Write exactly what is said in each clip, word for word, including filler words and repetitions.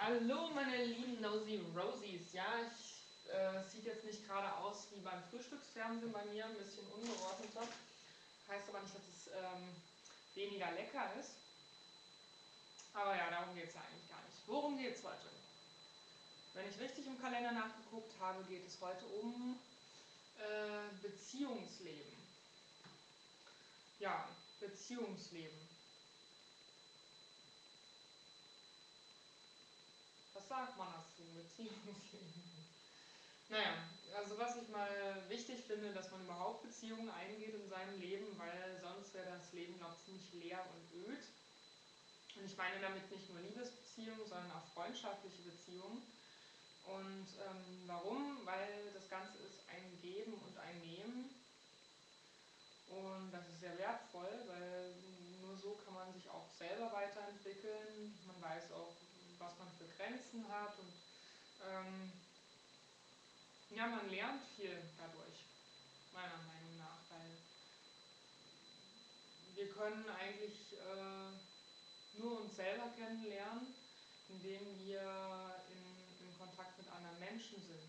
Hallo meine lieben Nosy Rosies. Ja, ich äh, sieht jetzt nicht gerade aus wie beim Frühstücksfernsehen bei mir, ein bisschen ungeordneter. Heißt aber nicht, dass es ähm, weniger lecker ist. Aber ja, darum geht es ja eigentlich gar nicht. Worum geht es heute? Wenn ich richtig im Kalender nachgeguckt habe, geht es heute um äh, Beziehungsleben. Ja, Beziehungsleben. Was sagt man dazu? Beziehungsleben. Naja, also was ich mal wichtig finde, dass man überhaupt Beziehungen eingeht in seinem Leben, weil sonst wäre das Leben, glaube ich, ziemlich leer und öd. Und ich meine damit nicht nur Liebesbeziehungen, sondern auch freundschaftliche Beziehungen. Und ähm, warum? Weil das Ganze ist ein Geben und ein Nehmen. Und das ist sehr wertvoll, weil nur so kann man sich auch selber weiterentwickeln. Man weiß auch, was man für Grenzen hat und ähm, ja, man lernt viel dadurch, meiner Meinung nach, weil wir können eigentlich äh, nur uns selber kennenlernen, indem wir in, in Kontakt mit anderen Menschen sind.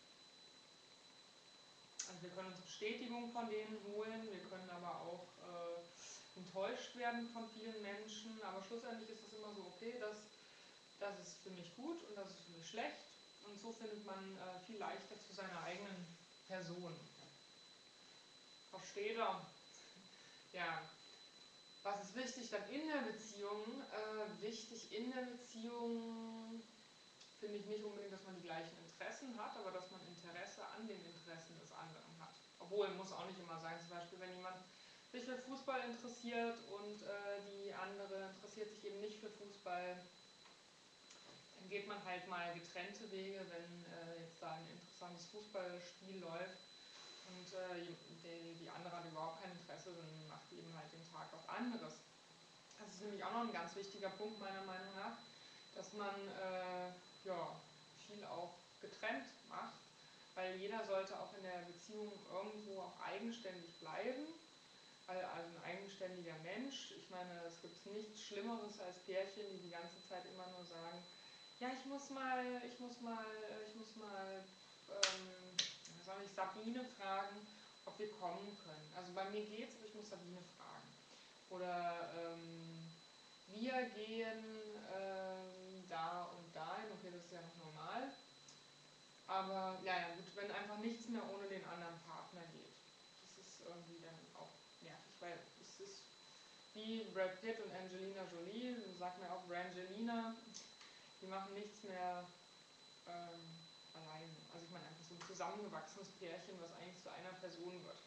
Also wir können uns Bestätigung von denen holen, wir können aber auch äh, enttäuscht werden von vielen Menschen, aber schlussendlich ist es immer so, okay, das, das ist für mich gut und das ist für mich schlecht und so findet man äh, viel leichter zu seiner eigenen Person. Versteht ihr? Ja. Was ist wichtig dann in der Beziehung? Äh, wichtig in der Beziehung finde ich nicht unbedingt, dass man die gleichen Interessen hat, aber dass man Interesse an den Interessen des anderen hat. Obwohl, muss auch nicht immer sein. Zum Beispiel, wenn jemand sich für Fußball interessiert und äh, die andere interessiert sich eben nicht für Fußball, dann geht man halt mal getrennte Wege, wenn äh, jetzt da ein interessantes Fußballspiel läuft und äh, die, die andere hat überhaupt kein Interesse, dann macht die eben halt den Tag was anderes. Das ist nämlich auch noch ein ganz wichtiger Punkt meiner Meinung nach, dass man äh, ja, viel auch getrennt macht, weil jeder sollte auch in der Beziehung irgendwo auch eigenständig bleiben, weil also ein eigenständiger Mensch, ich meine, es gibt nichts Schlimmeres als Pärchen, die die ganze Zeit immer nur sagen, ja, ich muss mal, ich muss mal, ich muss mal, ähm, soll ich Sabine fragen, ob wir kommen können. Also bei mir geht's, aber ich muss Sabine fragen. Oder ähm, wir gehen ähm, da und dahin, okay, das ist ja noch normal. Aber ja, ja, gut, wenn einfach nichts mehr ohne den anderen Partner geht. Das ist irgendwie dann auch nervig, weil es ist wie Brad Pitt und Angelina Jolie, sagt mir auch Brangelina, die machen nichts mehr ähm, alleine. Also ich meine einfach so ein zusammengewachsenes Pärchen, was eigentlich zu einer Person wird.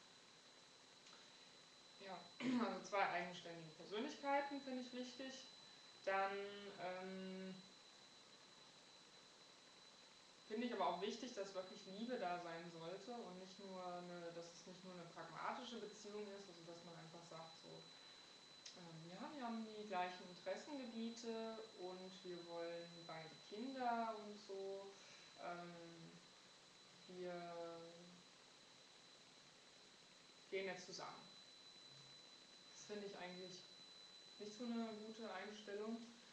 Ja, also zwei eigenständige Persönlichkeiten finde ich wichtig. Dann ähm, finde ich aber auch wichtig, dass wirklich Liebe da sein sollte und nicht nur eine, dass es nicht nur eine pragmatische Beziehung ist, also dass man einfach sagt, so, ähm, ja, wir haben die gleichen Interessengebiete und wir wollen beide Kinder und so. Ähm, wir gehen jetzt zusammen. Das finde ich eigentlich nicht so eine gute Einstellung,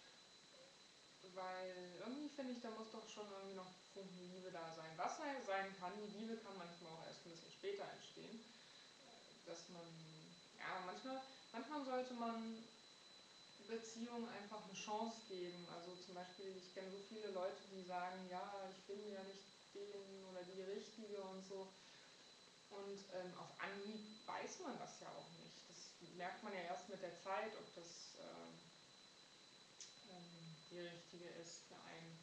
weil irgendwie finde ich, da muss doch schon irgendwie noch Funken Liebe da sein. Was sein kann, die Liebe kann manchmal auch erst ein bisschen später entstehen, dass man, ja, manchmal, manchmal sollte man Beziehungen einfach eine Chance geben. Also zum Beispiel, ich kenne so viele Leute, die sagen, ja, ich finde ja nicht den oder die Richtige und so. Und ähm, auf Anhieb weiß man das ja auch nicht. Das merkt man ja erst mit der Zeit, ob das ähm, ähm, die richtige ist für einen.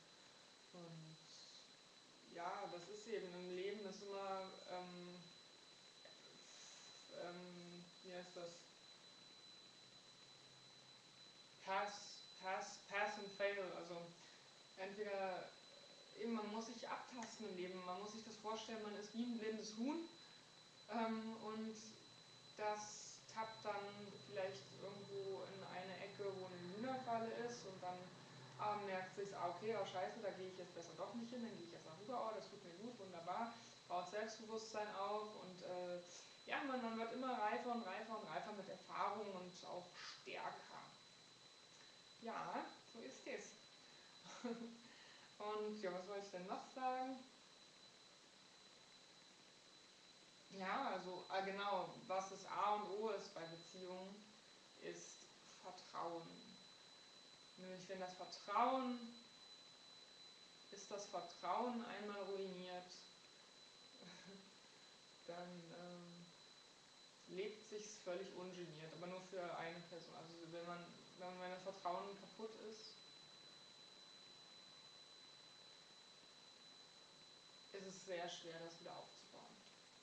Und ja, das ist eben im Leben, ist immer, ähm, ähm, wie heißt das? Pass, pass, pass and fail. Also entweder eben, man muss sich abtasten im Leben, man muss sich das vorstellen, man ist wie ein blindes Huhn ähm, und das tappt dann vielleicht irgendwo in eine Ecke, wo eine Hühnerfalle ist und dann ah, merkt sich, ah, okay, oh scheiße, da gehe ich jetzt besser doch nicht hin, dann gehe ich jetzt mal rüber, oh, das tut mir gut, wunderbar, baut Selbstbewusstsein auf und äh, ja, man, man wird immer reifer und reifer und reifer mit Erfahrung und auch stärker. Ja, so ist es. Und ja, was soll ich denn noch sagen? Ja, also ah, genau, was das A und O ist bei Beziehungen, ist Vertrauen. Nämlich wenn das Vertrauen, ist das Vertrauen einmal ruiniert, dann ähm, lebt sich's völlig ungeniert, aber nur für eine Person. Also wenn man, wenn mein Vertrauen kaputt ist, ist es sehr schwer, das wieder aufzubauen.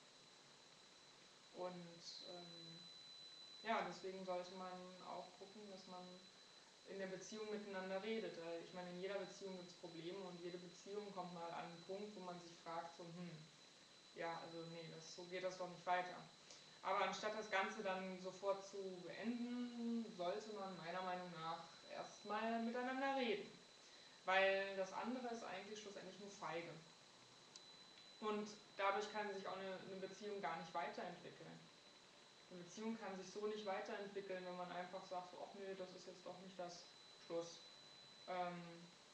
Und ähm, ja, deswegen sollte man auch gucken, dass man in der Beziehung miteinander redet. Ich meine, in jeder Beziehung gibt es Probleme und jede Beziehung kommt mal an einen Punkt, wo man sich fragt, so, hm, ja, also nee, das, so geht das doch nicht weiter. Aber anstatt das Ganze dann sofort zu beenden, sollte man meiner Meinung nach erstmal miteinander reden. Weil das andere ist eigentlich schlussendlich nur feige. Und dadurch kann sich auch eine, eine Beziehung gar nicht weiterentwickeln. Eine Beziehung kann sich so nicht weiterentwickeln, wenn man einfach sagt, ach nee, das ist jetzt doch nicht das, Schluss. Ähm,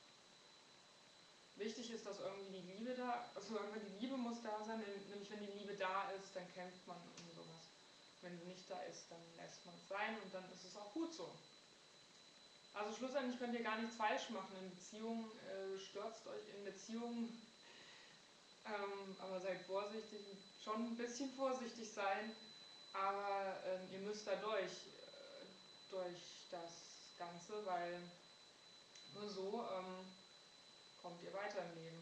wichtig ist, dass irgendwie die Liebe da, also irgendwie die Liebe muss da sein, nämlich wenn die Liebe da ist, dann kämpft man um sowas. Wenn sie nicht da ist, dann lässt man es sein und dann ist es auch gut so. Also schlussendlich könnt ihr gar nichts falsch machen in Beziehungen, äh, stürzt euch in Beziehungen, ähm, aber seid vorsichtig, schon ein bisschen vorsichtig sein, aber ähm, ihr müsst da durch, äh, durch das Ganze, weil nur so ähm, kommt ihr weiter im Leben.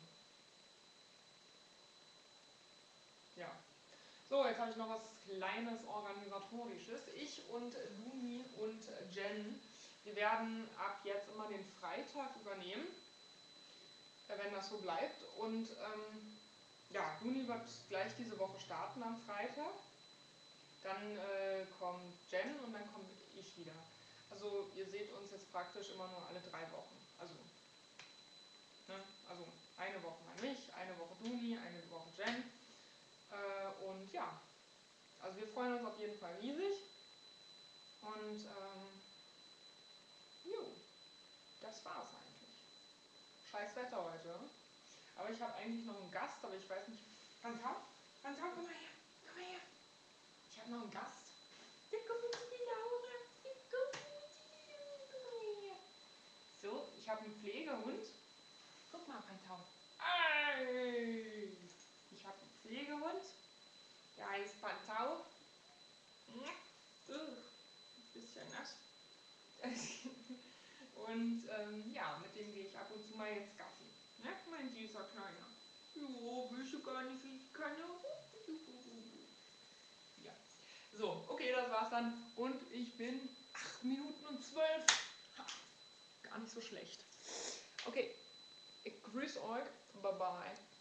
Ja. So, jetzt habe ich noch was Kleines Organisatorisches. Ich und Lumi und Jen, wir werden ab jetzt immer den Freitag übernehmen, wenn das so bleibt. Und ähm, ja, Luni wird gleich diese Woche starten am Freitag. Dann äh, kommt Jen und dann komme ich wieder. Also ihr seht uns jetzt praktisch immer nur alle drei Wochen. Also, ne? Also eine Woche mal mich, eine Woche Luni, eine Woche Jen. Äh, und ja, also wir freuen uns auf jeden Fall riesig. Und ähm, jo, das war's eigentlich. Scheiß Wetter heute. Aber ich habe eigentlich noch einen Gast, aber ich weiß nicht. Pantau? Pantau, komm mal her. Komm mal her. Ich habe noch einen Gast. Da kommt die Laura. Da kommt die Laura. Komm mal her. So, ich habe einen Pflegehund. Guck mal, Pantau. Ey. Ich habe einen Pflegehund. Der heißt Pantau. Ein bisschen nass. Und ähm, ja, mit dem gehe ich ab und zu mal jetzt Gassi. Ne, mein süßer Kleiner. Jo, willst du gar nicht, wie ich kann? Ja. So, okay, das war's dann. Und ich bin acht Minuten und zwölf. Gar nicht so schlecht. Okay, ich grüße euch. Bye bye.